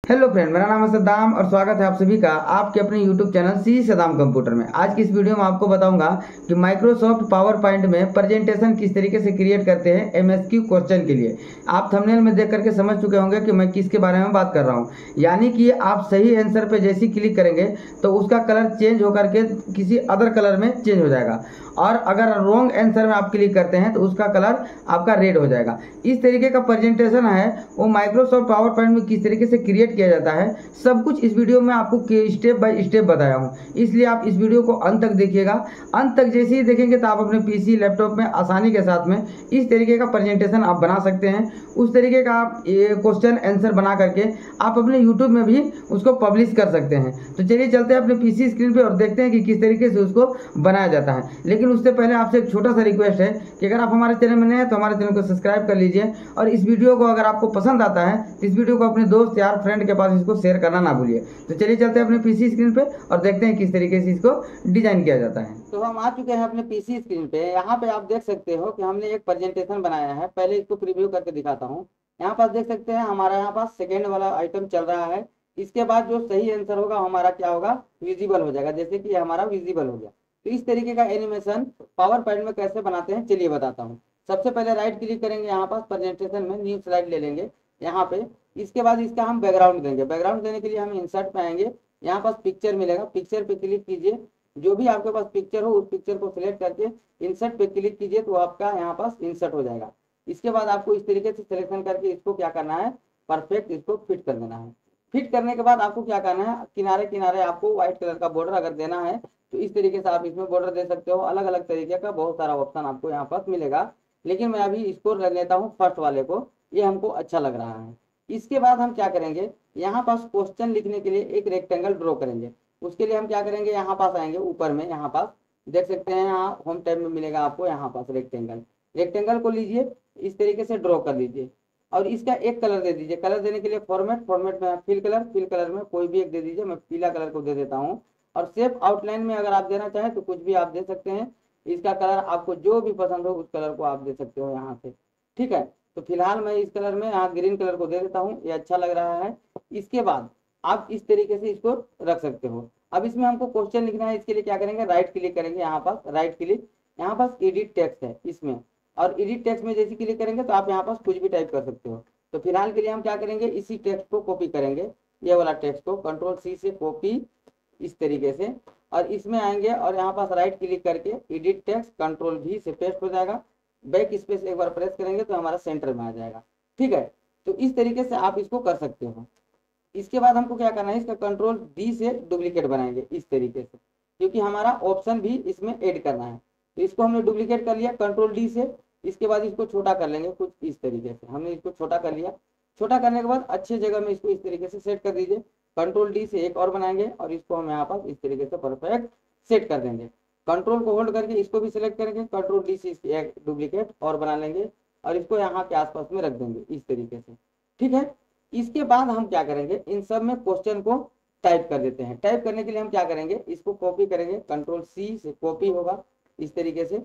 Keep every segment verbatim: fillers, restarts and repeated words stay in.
Hello friend, मेरा नाम है सद्दाम और स्वागत है आप सभी का आपके अपने YouTube channel C Saddam computer में। आज की इस वीडियो में आपको बताऊंगा कि माइक्रोसॉफ्ट पावर पॉइंट में प्रेजेंटेशन किस तरीके से क्रिएट करते हैं एमएसक्यू क्वेश्चन के लिए। आप थंबनेल में देख करके समझ चुके होंगे कि मैं किसके बारे में बात कर रहा हूं। यानी कि आप सही आंसर पे जैसे ही क्लिक करेंगे तो उसका कलर चेंज होकर के किसी अदर कलर में चेंज हो जाएगा, और अगर रॉन्ग आंसर में आप क्लिक करते हैं तो उसका कलर आपका रेड हो जाएगा। इस तरीके का प्रेजेंटेशन है वो माइक्रोसॉफ्ट पावर पॉइंट में किस तरीके से क्रिएट किया जाता है, सब कुछ इस वीडियो में आपको स्टेप बाय स्टेप बताया हूँ। इसलिए आप इस वीडियो को अंत तक देखिएगा। अंत तक जैसे ही देखेंगे तो आप अपने पीसी लैपटॉप में आसानी के साथ में इस तरीके का प्रेजेंटेशन आप बना सकते हैं। उस तरीके का आप क्वेश्चन आंसर बना करके आप अपने यूट्यूब में भी उसको पब्लिश कर सकते हैं। तो चलिए चलते हैं अपने पीसी स्क्रीन पे और देखते हैं कि किस तरीके से उसको बनाया जाता है। लेकिन उससे पहले आपसे एक छोटा सा रिक्वेस्ट है कि अगर आप हमारे चैनल में नए हैं तो हमारे चैनल को सब्सक्राइब कर लीजिए, और इस वीडियो को अगर आपको पसंद आता है तो इस वीडियो को अपने दोस्त यार फ्रेंड के पास इसको शेयर करना ना भूलिए। तो चलिए चलते हैं अपने पीसी स्क्रीन पे और देखते हैं किस तरीके से इसको डिजाइन किया जाता है। तो हम आ चुके हैं अपने पीसी स्क्रीन पे। यहाँ पे आप देख सकते हो कि हमने एक प्रेजेंटेशन बनाया है। पहले इसको प्रीव्यू करके दिखाता हूँ। यहाँ पास देख सकते हैं हमारा यहाँ पास सेकेंड वाला आइटम चल रहा है। इसके बाद जो सही आंसर होगा हमारा क्या होगा, विजिबल हो जाएगा। जैसे कि हमारा विजिबल हो गया। तो इस तरीके का एनिमेशन पावर पॉइंट में कैसे बनाते हैं चलिए बताता हूँ। सबसे पहले राइट क्लिक करेंगे, यहाँ पास प्रेजेंटेशन में न्यू स्लाइड ले लेंगे यहाँ पे। इसके बाद इसका हम बैकग्राउंड देंगे। बैकग्राउंड देने के लिए हम इंसर्ट पे आएंगे, यहाँ पास पिक्चर मिलेगा, पिक्चर पे क्लिक कीजिए। जो भी आपके पास पिक्चर हो उस पिक्चर को सिलेक्ट करके इंसर्ट पे क्लिक कीजिए तो आपका यहाँ पास इंसर्ट हो जाएगा। इसके बाद आपको इस तरीके से सिलेक्शन करके इसको क्या करना है, परफेक्ट इसको फिट कर देना है। फिट करने के बाद आपको क्या करना है, किनारे किनारे आपको व्हाइट कलर का बॉर्डर अगर देना है तो इस तरीके से आप इसमें बॉर्डर दे सकते हो। अलग अलग तरीके का बहुत सारा ऑप्शन आपको यहाँ पास मिलेगा, लेकिन मैं अभी इसको रख लेता हूँ फर्स्ट वाले को, ये हमको अच्छा लग रहा है। इसके बाद हम क्या करेंगे, यहाँ पास क्वेश्चन लिखने के लिए एक रेक्टेंगल ड्रॉ करेंगे। उसके लिए हम क्या करेंगे, यहाँ पास आएंगे ऊपर में, यहाँ पास देख सकते हैं यहाँ होम टैब में मिलेगा आपको यहाँ पास रेक्टेंगल। रेक्टेंगल को लीजिए, इस तरीके से ड्रॉ कर लीजिए और इसका एक कलर दे दीजिए। कलर देने के लिए फॉर्मेट, फॉर्मेट में फिल कलर, फिल कलर में कोई भी एक दे दीजिए। मैं पीला कलर को दे देता हूँ। और सेफ आउटलाइन में अगर आप देना चाहें तो कुछ भी आप दे सकते हैं। इसका कलर आपको जो भी पसंद हो उस कलर को आप दे सकते हो यहाँ से, ठीक है। तो फिलहाल मैं इस कलर में यहाँ ग्रीन कलर को दे देता हूँ, ये अच्छा लग रहा है। इसके बाद आप इस तरीके से इसको रख सकते हो। अब इसमें हमको क्वेश्चन लिखना है, इसके लिए क्या करेंगे, राइट क्लिक करेंगे, यहाँ पास राइट क्लिक, यहाँ पास एडिट टेक्स्ट है इसमें, और एडिट टेक्स्ट में जैसे क्लिक करेंगे तो आप यहाँ पास कुछ भी टाइप कर सकते हो। तो फिलहाल के लिए हम क्या करेंगे, इसी टेक्स्ट को कॉपी करेंगे, ये वाला टेक्स्ट को कंट्रोल सी से कॉपी इस तरीके से, और इसमें आएंगे और यहाँ पास राइट क्लिक करके एडिट टेक्स्ट कंट्रोल भी से पेस्ट हो जाएगा। बैक स्पेस एक बार प्रेस करेंगे तो हमारा सेंटर में आ जाएगा, ठीक है। तो इस तरीके से आप इसको कर सकते हो। इसके बाद हमको क्या करना है, इसका कंट्रोल डी से डुप्लीकेट बनाएंगे इस तरीके से, क्योंकि हमारा ऑप्शन भी इसमें ऐड करना है। तो इसको हमने डुप्लीकेट कर लिया कंट्रोल डी से। इसके बाद इसको छोटा कर लेंगे कुछ इस तरीके से, हमने इसको छोटा कर लिया। छोटा करने के बाद अच्छे जगह में इसको इस तरीके से सेट कर दीजिए। कंट्रोल डी से एक और बनाएंगे और इसको हम यहाँ पास इस तरीके से परफेक्ट सेट कर देंगे। कंट्रोल को होल्ड करके इसको भी सिलेक्ट करेंगे, कंट्रोल डी से इसकी एक डुप्लीकेट और बना लेंगे और इसको यहाँ के आसपास में रख देंगे इस तरीके से, ठीक है। इसके बाद हम क्या करेंगे, इन सब में क्वेश्चन को टाइप कर देते हैं। टाइप करने के लिए हम क्या करेंगे, इसको कॉपी करेंगे, कंट्रोल सी से कॉपी होगा इस तरीके से,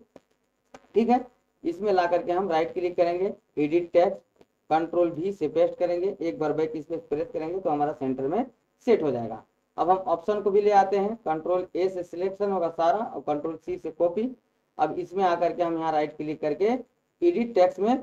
ठीक है। इसमें ला करके हम राइट क्लिक करेंगे, एडिट टेक्स्ट, कंट्रोल भी से पेस्ट करेंगे, एक बार बैक स्पेस प्रेस करेंगे तो हमारा सेंटर में सेट हो जाएगा। अब हम ऑप्शन को भी ले आते हैं, कंट्रोल ए से सिलेक्शन होगा सारा और कंट्रोल सी से कॉपी। अब इसमें आकर के हम यहाँ राइट क्लिक करके एडिट टेक्स्ट में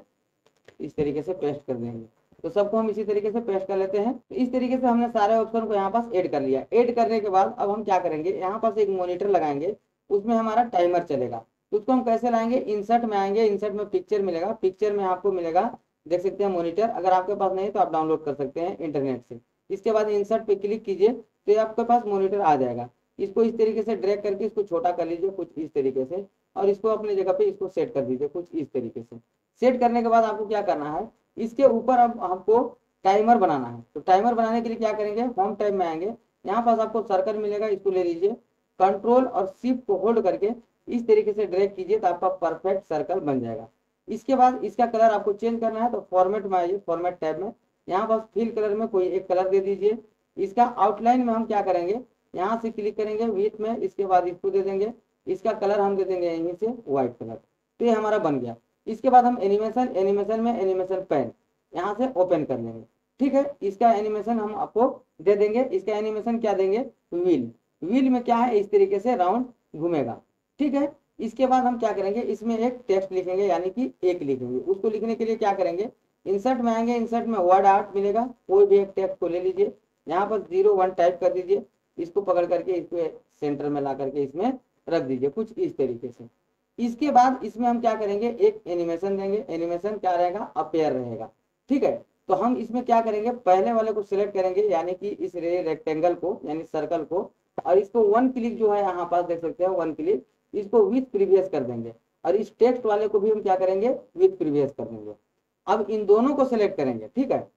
इस तरीके से पेस्ट कर देंगे। तो सबको हम इसी तरीके से पेस्ट कर लेते हैं। तो इस तरीके से हमने सारे ऑप्शन को यहाँ पास ऐड कर लिया। ऐड करने के बाद अब हम क्या करेंगे, यहाँ पास एक मॉनिटर लगाएंगे, उसमें हमारा टाइमर चलेगा। तो उसको हम कैसे लाएंगे, इंसर्ट में आएंगे, इंसर्ट में पिक्चर मिलेगा, पिक्चर में आपको मिलेगा देख सकते हैं मॉनिटर। अगर आपके पास नहीं तो आप डाउनलोड कर सकते हैं इंटरनेट से। इसके बाद इंसर्ट पे क्लिक कीजिए तो ये आपके पास मॉनिटर आ जाएगा। इसको इस तरीके से ड्रैग करके इसको छोटा कर लीजिए कुछ इस तरीके से, और इसको अपनी जगह पे इसको सेट कर दीजिए कुछ इस तरीके से। सेट करने के बाद आपको क्या करना है, इसके ऊपर अब हमको टाइमर बनाना है। तो टाइमर बनाने के लिए क्या करेंगे, होम टाइम में आएंगे, यहाँ पास आपको सर्कल मिलेगा, इसको ले लीजिए, कंट्रोल और शिफ्ट को होल्ड करके इस तरीके से ड्रैग कीजिए तो आपका परफेक्ट सर्कल बन जाएगा। इसके बाद इसका कलर आपको चेंज करना है तो फॉर्मेट में आइए, फॉर्मेट टैब में, यहाँ पास फिल कलर में कोई एक कलर दे दीजिए। इसका आउटलाइन में हम क्या करेंगे, यहाँ से क्लिक करेंगे विथ में, इसके बाद इसको दे देंगे, इसका कलर हम दे देंगे यहीं से व्हाइट कलर। तो ये हमारा बन गया। इसके बाद हम एनिमेशन, एनिमेशन में एनिमेशन पैन यहाँ से ओपन कर लेंगे, ठीक है, इसका एनिमेशन हम आपको दे देंगे। इसका एनिमेशन क्या देंगे, व्हील। व्हील में क्या है, इस तरीके से राउंड घूमेगा। ठीक है, इसके बाद हम क्या करेंगे, इसमें एक टेक्स्ट लिखेंगे, यानी कि एक लिखेंगे। उसको लिखने के लिए क्या करेंगे, इंसर्ट में आएंगे, इंसर्ट में वर्ड आर्ट मिलेगा, कोई भी एक टेक्स्ट को ले लीजिए, यहाँ पर जीरो वन टाइप कर दीजिए, इसको पकड़ करके इसको सेंटर में ला करके इसमें रख दीजिए, कुछ इस तरीके से। इसके बाद इसमें हम क्या करेंगे, एक एनिमेशन देंगे। एनिमेशन क्या रहेगा, अपेयर रहेगा। ठीक है, तो हम इसमें क्या करेंगे, पहले वाले को सिलेक्ट करेंगे, यानी कि इस रेक्टेंगल को, यानी सर्कल को, और इसको वन क्लिक जो है यहाँ पास देख सकते हैं, वन क्लिक, इसको विथ प्रीवियस कर देंगे। और इस टेक्स्ट वाले को भी हम क्या करेंगे, विथ प्रीवियस कर देंगे। अब इन दोनों को सिलेक्ट करेंगे। ठीक है,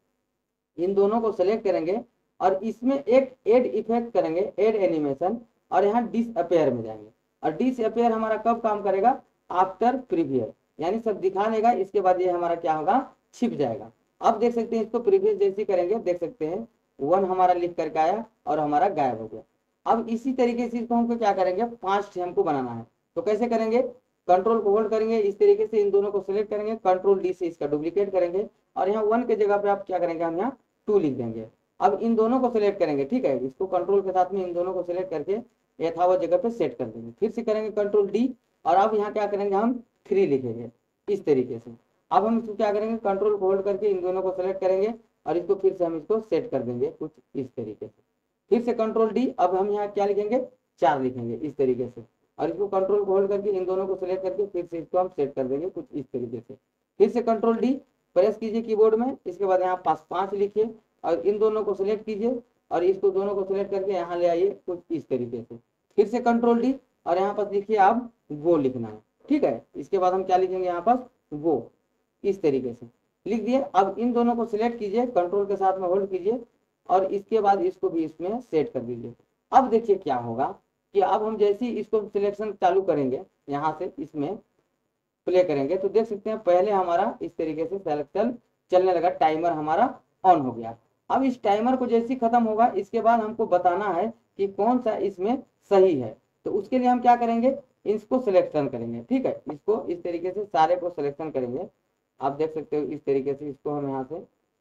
इन दोनों को सिलेक्ट करेंगे और इसमें एक एड इफेक्ट करेंगे, एड एनिमेशन, और यहाँ डिसअपेयर में जाएंगे। और डिसअपेयर हमारा कब काम करेगा, आफ्टर प्रीवियस, यानी सब दिखा देगा, इसके बाद ये हमारा क्या होगा, छिप जाएगा। अब देख सकते हैं, इसको प्रीवियस जैसे करेंगे, देख सकते हैं वन हमारा लिख करके आया और हमारा गायब हो गया। अब इसी तरीके से इसको हमको क्या करेंगे, पांच हमको बनाना है। तो कैसे करेंगे, कंट्रोल को होल्ड करेंगे, इस तरीके से इन दोनों को सिलेक्ट करेंगे, कंट्रोल डी से इसका डुप्लीकेट करेंगे, और यहाँ वन के जगह पे आप क्या करेंगे, हम यहाँ टू लिख देंगे। अब इन दोनों को सिलेक्ट करेंगे। ठीक है, इसको कंट्रोल के साथ में इन दोनों को सिलेक्ट करके यथावत जगह पे सेट कर देंगे। फिर से करेंगे कंट्रोल डी, और अब यहाँ क्या करेंगे, हम थ्री लिखेंगे इस तरीके से। अब हम इसको क्या करेंगे, कंट्रोल को होल्ड करके इन दोनों को सिलेक्ट करेंगे, और इसको फिर से हम इसको सेट कर देंगे कुछ इस तरीके से। फिर से कंट्रोल डी, अब हम यहाँ क्या लिखेंगे, चार लिखेंगे इस तरीके से, और इसको कंट्रोल को होल्ड करके इन दोनों को सिलेक्ट करके फिर से इसको हम सेट कर देंगे कुछ इस तरीके से। फिर से कंट्रोल डी प्रेस कीजिए कीबोर्ड में, इसके बाद यहाँ पास पांच लिखिए, और इन दोनों को सिलेक्ट कीजिए, और इसको दोनों को सिलेक्ट करके यहाँ ले आइए कुछ इस तरीके से। फिर से कंट्रोल डी, और यहाँ पर लिखिए आप वो लिखना है। ठीक है, इसके बाद हम क्या लिखेंगे, यहाँ पर वो इस तरीके से लिख दिए। अब इन दोनों को सिलेक्ट कीजिए, कंट्रोल के साथ में होल्ड कीजिए, और इसके बाद इसको भी इसमें सेट कर दीजिए। अब देखिए क्या होगा कि अब हम जैसे ही इसको सिलेक्शन चालू करेंगे, यहाँ से इसमें प्ले करेंगे, तो देख सकते हैं पहले हमारा इस तरीके से सिलेक्शन चलने लगा, टाइमर हमारा ऑन हो गया। अब इस टाइमर को जैसे ही खत्म होगा, इसके बाद हमको बताना है कि कौन सा इसमें सही है। तो उसके लिए हम क्या करेंगे, इसको सिलेक्शन करेंगे। ठीक है, इसको इस तरीके से सारे को सिलेक्शन करेंगे। आप देख सकते हो इस तरीके से इसको हम यहाँ से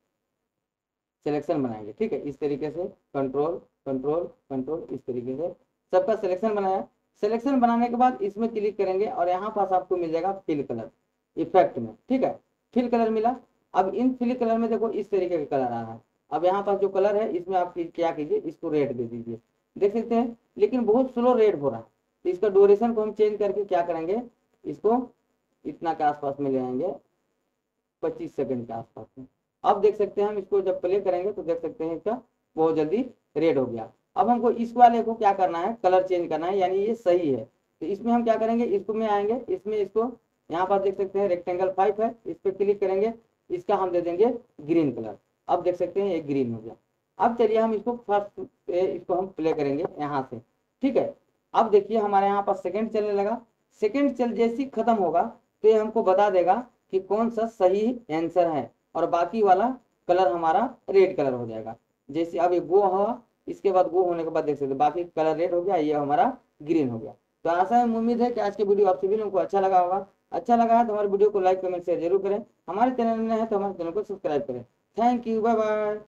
सिलेक्शन बनाएंगे। ठीक है, इस तरीके से कंट्रोल कंट्रोल कंट्रोल इस तरीके से सबका सिलेक्शन बनाया। सिलेक्शन बनाने के बाद इसमें क्लिक करेंगे, और यहाँ पास आपको मिल जाएगा फिल कलर इफेक्ट में। ठीक है, फिल कलर मिला। अब इन फिल कलर में देखो इस तरीके का कलर आ रहा है। अब यहाँ पास जो कलर है, इसमें आप क्या कीजिए, इसको रेड दे दीजिए, देख सकते हैं, लेकिन बहुत स्लो रेड हो रहा है। तो इसका ड्यूरेशन को हम चेंज करके क्या करेंगे, इसको इतना के आसपास में ले आएंगे, पच्चीस सेकंड के आसपास में। अब देख सकते हैं हम इसको जब प्ले करेंगे तो देख सकते हैं इसका बहुत जल्दी रेड हो गया। अब हमको इस वाले को क्या करना है, कलर चेंज करना है, यानी ये सही है। तो इसमें हम क्या करेंगे, इसको में आएंगे, इसमें इसको यहाँ पर देख सकते हैं रेक्टेंगल फाइव है, इस पर क्लिक करेंगे, इसका हम दे देंगे ग्रीन कलर। अब देख सकते हैं ये ग्रीन हो गया। अब चलिए हम इसको फर्स्ट इसको हम प्ले करेंगे यहाँ से। ठीक है, अब देखिए हमारे यहाँ पर सेकंड चलने लगा। सेकंड चल जैसे ही खत्म होगा तो ये हमको बता देगा कि कौन सा सही आंसर है, और बाकी वाला कलर हमारा रेड कलर हो जाएगा। जैसे अब ये गो हुआ, इसके बाद गो होने के बाद देख सकते बाकी कलर रेड हो गया, ये हमारा ग्रीन हो गया। तो आशा है, उम्मीद है कि आज के वीडियो आप सभी लोगों को अच्छा लगा होगा। अच्छा लगा है तो हमारे वीडियो को लाइक कमेंट शेयर जरूर करें। हमारे चैनल में है तो हमारे चैनल को सब्सक्राइब करें। Thank you, bye bye.